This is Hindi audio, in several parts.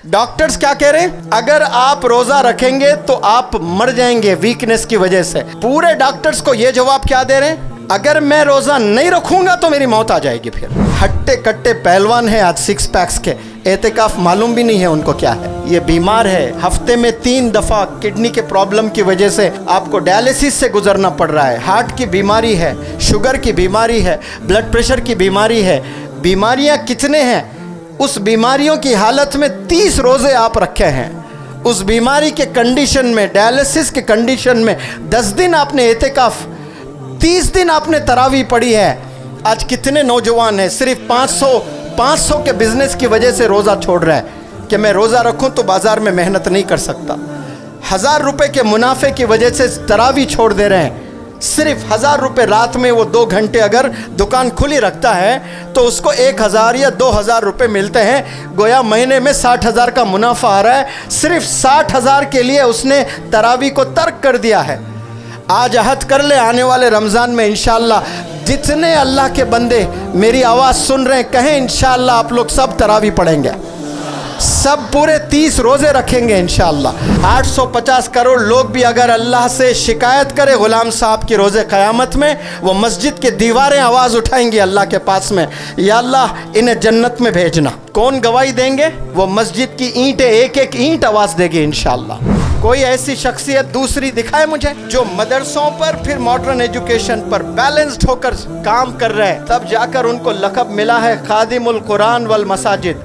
डॉक्टर्स क्या कह रहे हैं? अगर आप रोजा रखेंगे तो आप मर जाएंगे वीकनेस की वजह से। पूरे डॉक्टर्स को ये जवाब क्या दे रहे हैं? अगर मैं रोजा नहीं रखूंगा तो मेरी मौत आ जाएगी। फिर हट्टे कट्टे पहलवान है आज सिक्स पैक्स के, एहतिकाफ मालूम भी नहीं है उनको क्या है। ये बीमार है, हफ्ते में 3 दफा किडनी के प्रॉब्लम की वजह से आपको डायलिसिस से गुजरना पड़ रहा है। हार्ट की बीमारी है, शुगर की बीमारी है, ब्लड प्रेशर की बीमारी है। बीमारियां कितने हैं? उस बीमारियों की हालत में 30 रोजे आप रखे हैं। उस बीमारी के कंडीशन में, डायलिसिस के कंडीशन में 10 दिन आपने एहतिकाफ, 30 दिन आपने तरावी पढ़ी है। आज कितने नौजवान हैं सिर्फ 500 के बिजनेस की वजह से रोज़ा छोड़ रहा है कि मैं रोज़ा रखूं तो बाज़ार में मेहनत नहीं कर सकता। 1000 रुपये के मुनाफे की वजह से तरावी छोड़ दे रहे हैं। सिर्फ 1000 रुपये रात में वो 2 घंटे अगर दुकान खुली रखता है तो उसको 1000 या 2000 रुपये मिलते हैं। गोया महीने में 60,000 का मुनाफा आ रहा है। सिर्फ 60,000 के लिए उसने तरावी को तर्क कर दिया है। आज अहद कर ले, आने वाले रमज़ान में इंशाअल्लाह जितने अल्लाह के बंदे मेरी आवाज़ सुन रहे हैं, कहें इंशाअल्लाह आप लोग सब तरावी पढ़ेंगे, सब पूरे 30 रोज़े रखेंगे इंशाअल्लाह। 850 करोड़ लोग भी अगर अल्लाह से शिकायत करें गुलाम साहब की रोज़े क़यामत में, वो मस्जिद के दीवारें आवाज़ उठाएंगी अल्लाह के पास में, या अल्लाह इन्हें जन्नत में भेजना। कौन गवाही देंगे? वो मस्जिद की ईंटें, एक एक ईंट आवाज़ देगी इंशाअल्लाह। कोई ऐसी शख्सियत दूसरी दिखाए मुझे जो मदरसों पर फिर मॉडर्न एजुकेशन पर बैलेंस्ड होकर काम कर रहे हैं, तब जाकर उनको लक़ब मिला है खादिमुल कुरान वल मसाजिद।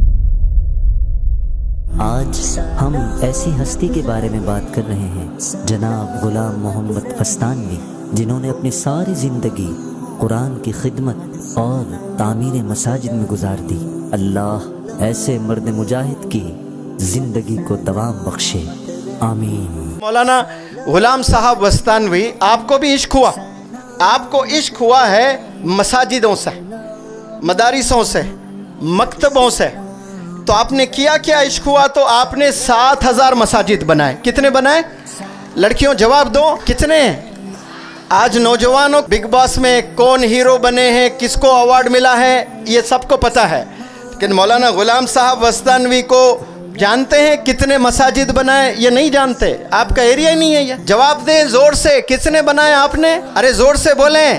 आज हम ऐसी हस्ती के बारे में बात कर रहे हैं, जनाब गुलाम मोहम्मद फस्तानवी, जिन्होंने अपनी सारी ज़िंदगी कुरान की खिदमत और तामीर मसाजिद में गुजार दी। अल्लाह ऐसे मर्द मुजाहिद की ज़िंदगी को दवाम बख्शे, आमीन। मौलाना गुलाम साहब वस्तानवी, आपको भी इश्क हुआ, आपको इश्क हुआ है मसाजिदों से, मदारिसों से, मकतबों से, तो आपने किया क्या? इश्क हुआ तो आपने 7000 मसाजिद बनाए। कितने बनाए? लड़कियों जवाब दो, कितने? आज नौजवानों बिग बॉस में कौन हीरो बने हैं, किसको अवार्ड मिला है, ये सबको पता है, लेकिन मौलाना गुलाम साहब वस्तानवी को जानते हैं कितने मसाजिद बनाए? ये नहीं जानते, आपका एरिया ही नहीं है ये। जवाब दें जोर से, कितने बनाए आपने? अरे जोर से बोलें।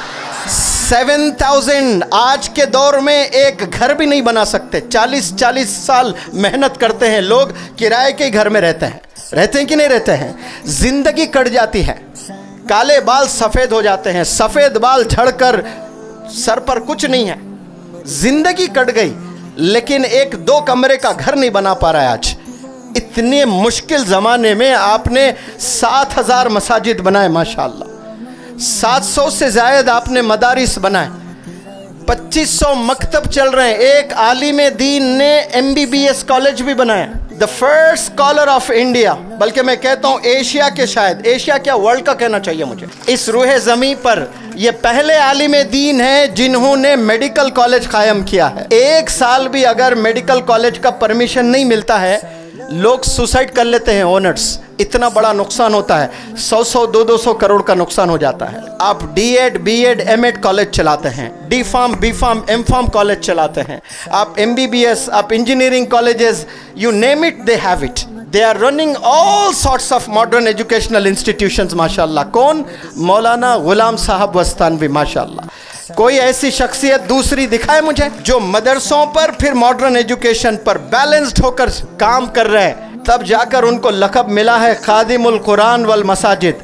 7000। आज के दौर में एक घर भी नहीं बना सकते। 40 साल मेहनत करते हैं लोग, किराए के घर में रहते हैं कि नहीं रहते हैं? जिंदगी कट जाती है, काले बाल सफ़ेद हो जाते हैं, सफ़ेद बाल झड़कर सर पर कुछ नहीं है, जिंदगी कट गई, लेकिन एक 2 कमरे का घर नहीं बना पा रहा है आज। इतने मुश्किल ज़माने में आपने 7000 मसाजिद बनाए माशाअल्लाह। 700 से ज़ायद आपने मदारिस बनाए, 2500 मकतब चल रहे हैं। एक आलिम दीन ने MBBS कॉलेज भी बनाया, the first scholar of India, बल्कि मैं कहता हूँ एशिया के, शायद एशिया क्या वर्ल्ड का कहना चाहिए मुझे। इस रूहे ज़मीं पर ये पहले आलिम दीन हैं जिन्होंने मेडिकल कॉलेज कायम किया है। 1 साल भी अगर मेडिकल कॉलेज का परमिशन नहीं मिलता है, लोग सुसाइड कर लेते हैं ओनर्स। इतना बड़ा नुकसान होता है, 100 200 करोड़ का नुकसान हो जाता है। आप D.Ed B.Ed M.Ed कॉलेज चलाते हैं, D.Pharm B.Pharm M.Pharm कॉलेज चलाते हैं, आप MBBS, आप engineering colleges, you name it they have it. They are running all sorts of modern educational institutions माशाअल्लाह। कौन? मौलाना गुलाम साहब वस्तानवी माशाअल्लाह। कोई ऐसी शख्सियत दूसरी दिखाए मुझे जो मदरसों पर फिर मॉडर्न एजुकेशन पर बैलेंस्ड होकर काम कर रहे हैं, तब जाकर उनको लक़ब मिला है खादिमुल कुरान वल मसाजिद।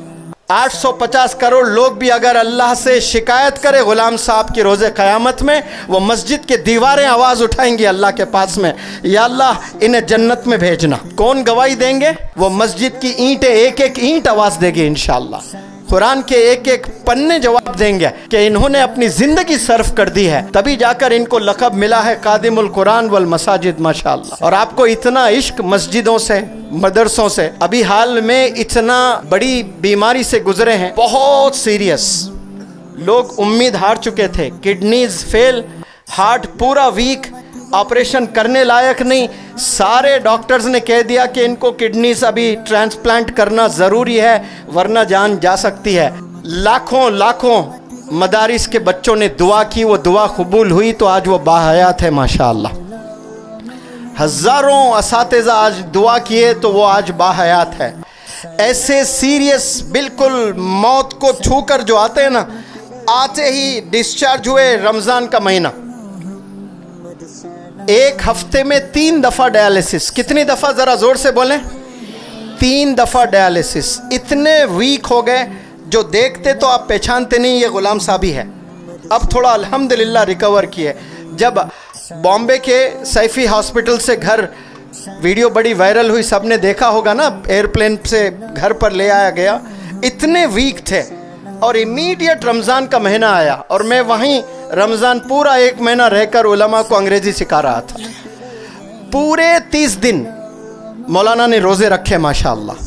850 करोड़ लोग भी अगर अल्लाह से शिकायत करें गुलाम साहब की रोज़े क़यामत में, वो मस्जिद के दीवारें आवाज़ उठाएंगी अल्लाह के पास में, या अल्लाह इन्हें जन्नत में भेजना। कौन गवाही देंगे? वो मस्जिद की ईंटें, एक एक ईंट आवाज़ देगी इंशाअल्लाह। कुरान के एक एक पन्ने जवाब देंगे कि इन्होंने अपनी ज़िंदगी सर्फ कर दी है, तभी जाकर इनको लक़ब मिला है खादिमुल कुरान वल मसाजिद माशाअल्लाह। और आपको इतना इश्क मस्जिदों से, मदरसों से, अभी हाल में इतना बड़ी बीमारी से गुजरे हैं, बहुत सीरियस, लोग उम्मीद हार चुके थे, किडनीज फेल, हार्ट पूरा वीक, ऑपरेशन करने लायक नहीं। सारे डॉक्टर्स ने कह दिया कि इनको किडनीज अभी ट्रांसप्लांट करना ज़रूरी है, वरना जान जा सकती है। लाखों मदारिस के बच्चों ने दुआ की, वो दुआ कबूल हुई, तो आज वो बाहयात है माशाअल्लाह। हज़ारों असातिज़ा आज दुआ किए तो वो आज बाहयात है। ऐसे सीरियस बिल्कुल मौत को छूकर जो आते हैं ना, आते ही डिस्चार्ज हुए। रमज़ान का महीना, एक हफ्ते में 3 दफ़ा डायलिसिस। कितनी दफ़ा, ज़रा ज़ोर से बोलें? 3 दफ़ा डायलिसिस। इतने वीक हो गए, जो देखते तो आप पहचानते नहीं ये गुलाम साहब ही है। अब थोड़ा अल्हम्दुलिल्लाह रिकवर किए। जब बॉम्बे के सैफी हॉस्पिटल से घर, वीडियो बड़ी वायरल हुई, सबने देखा होगा ना, एयरप्लेन से घर पर ले आया गया, इतने वीक थे। और इमीडिएट रमज़ान का महीना आया और मैं वहीं रमज़ान पूरा 1 महीना रहकर उलमा को अंग्रेज़ी सिखा रहा था। पूरे 30 दिन मौलाना ने रोज़े रखे माशाअल्लाह।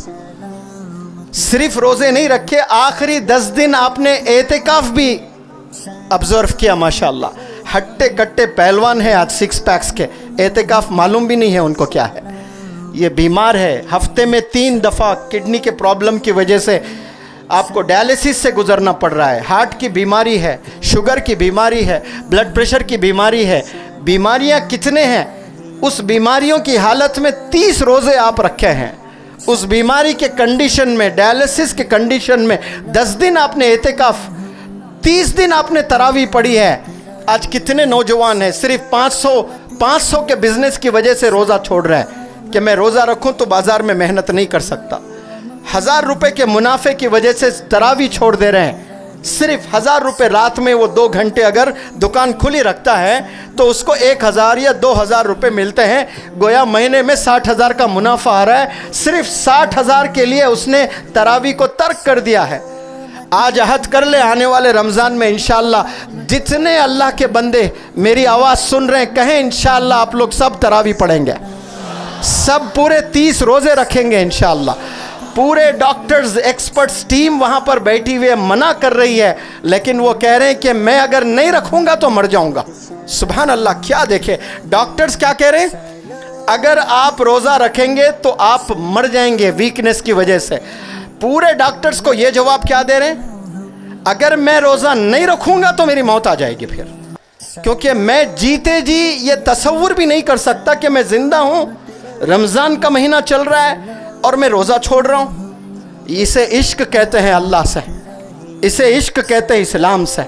सिर्फ रोज़े नहीं रखे, आखिरी 10 दिन आपने एतिकाफ भी ऑब्जर्व किया माशाअल्लाह। हट्टे कट्टे पहलवान है आज, 6 पैक्स के। एतिकाफ मालूम भी नहीं है उनको क्या है। ये बीमार है, हफ्ते में 3 दफ़ा किडनी के प्रॉब्लम की वजह से आपको डायलिसिस से गुजरना पड़ रहा है। हार्ट की बीमारी है, शुगर की बीमारी है, ब्लड प्रेशर की बीमारी है। बीमारियां कितने हैं, उस बीमारियों की हालत में 30 रोज़े आप रखे हैं। उस बीमारी के कंडीशन में, डायलिसिस के कंडीशन में 10 दिन आपने एतिकाफ, 30 दिन आपने तरावी पढ़ी है। आज कितने नौजवान हैं सिर्फ 500 के बिजनेस की वजह से रोज़ा छोड़ रहे हैं कि मैं रोज़ा रखूं तो बाज़ार में मेहनत नहीं कर सकता। 1000 रुपये के मुनाफे की वजह से तरावी छोड़ दे रहे हैं। सिर्फ 1000 रुपये रात में वो 2 घंटे अगर दुकान खुली रखता है तो उसको 1000 या 2000 रुपये मिलते हैं। गोया महीने में 60,000 का मुनाफा आ रहा है। सिर्फ 60,000 के लिए उसने तरावी को तर्क कर दिया है। आज अहद कर ले, आने वाले रमज़ान में इंशाअल्लाह जितने अल्लाह के बंदे मेरी आवाज़ सुन रहे हैं, कहें इंशाअल्लाह आप लोग सब तरावी पढ़ेंगे, सब पूरे 30 रोज़े रखेंगे इंशाअल्लाह। पूरे डॉक्टर्स, एक्सपर्ट्स टीम वहाँ पर बैठी हुई है, मना कर रही है, लेकिन वो कह रहे हैं कि मैं अगर नहीं रखूँगा तो मर जाऊँगा। सुभान अल्लाह, क्या देखे डॉक्टर्स क्या कह रहे हैं, अगर आप रोज़ा रखेंगे तो आप मर जाएंगे वीकनेस की वजह से। पूरे डॉक्टर्स को ये जवाब क्या दे रहे हैं, अगर मैं रोज़ा नहीं रखूँगा तो मेरी मौत आ जाएगी फिर, क्योंकि मैं जीते जी ये तसव्वुर भी नहीं कर सकता कि मैं ज़िंदा हूँ, रमज़ान का महीना चल रहा है और मैं रोज़ा छोड़ रहा हूँ। इसे इश्क कहते हैं अल्लाह से, इसे इश्क कहते हैं इस्लाम से।